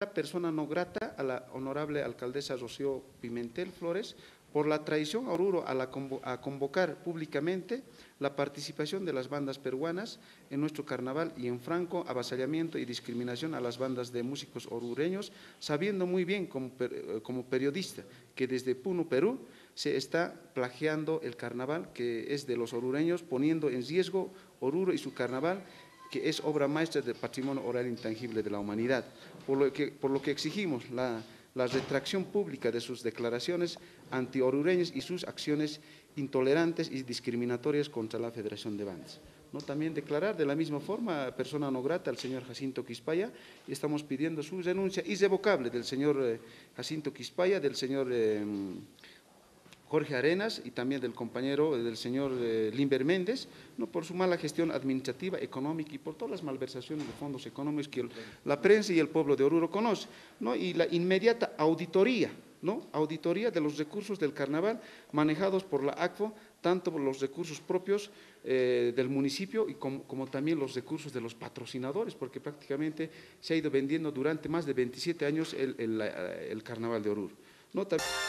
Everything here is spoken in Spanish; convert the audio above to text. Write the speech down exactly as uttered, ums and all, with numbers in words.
persona no grata a la honorable alcaldesa Rocío Pimentel Flores por la traición a Oruro a, la convo a convocar públicamente la participación de las bandas peruanas en nuestro carnaval y en franco avasallamiento y discriminación a las bandas de músicos orureños, sabiendo muy bien como, como periodista que desde Puno, Perú, se está plagiando el carnaval que es de los orureños, poniendo en riesgo Oruro y su carnaval, que es obra maestra del patrimonio oral intangible de la humanidad, por lo que, por lo que exigimos la, la retracción pública de sus declaraciones anti-orureñas y sus acciones intolerantes y discriminatorias contra la Federación de Bandas. ¿No? También declarar de la misma forma persona no grata al señor Jacinto Quispaya, y estamos pidiendo su renuncia irrevocable del señor eh, Jacinto Quispaya, del señor eh, Jorge Arenas y también del compañero del señor eh, Limber Méndez, ¿no? Por su mala gestión administrativa, económica y por todas las malversaciones de fondos económicos que el, la prensa y el pueblo de Oruro conoce, ¿no? Y la inmediata auditoría, ¿no? Auditoría de los recursos del carnaval manejados por la A C F O, tanto por los recursos propios eh, del municipio y como, como también los recursos de los patrocinadores, porque prácticamente se ha ido vendiendo durante más de veintisiete años el, el, el carnaval de Oruro, ¿no?